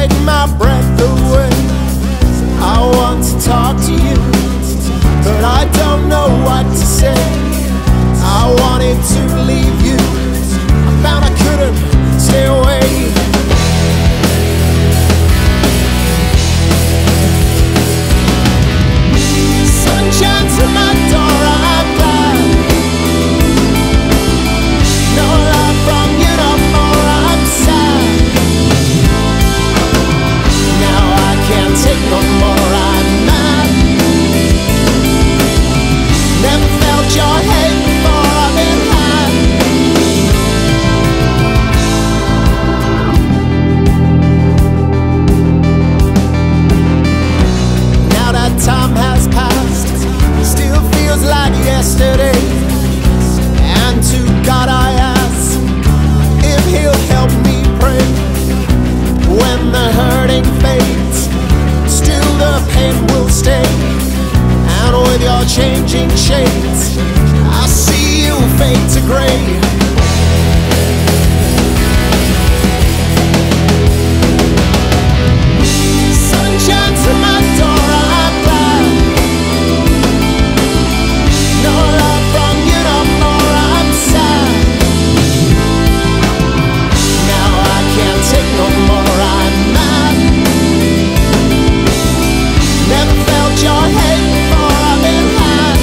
take my breath away. I want to talk to you, but I don't know what to say. I wanted to leave you, I found I couldn't stay away. Sunshine to my door, I'm glad. No love from you no more, I'm sad. Now I can't take no more, I'm mad. Never felt your hate before, I've been had. Now that time has passed, still feels like yesterday. And to God I ask if He'll help me pray. When the hurting fades, still the pain will stay. And with your changing shades, I see you fade to gray. Sunshine to my door, I'm glad. No love from you no more, I'm sad. Now I can't take no more, I'm mad. Never felt your hate before, I've been had.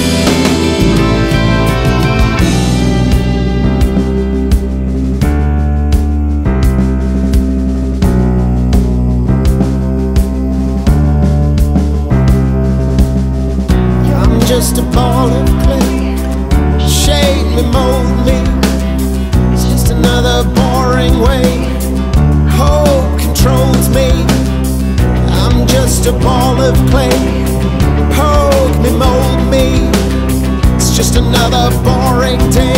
I'm just a ball of clay, shape me, mold me. It's just another boring way hope controls me. I'm just a ball of clay, poke me, mold me. It's just another boring day.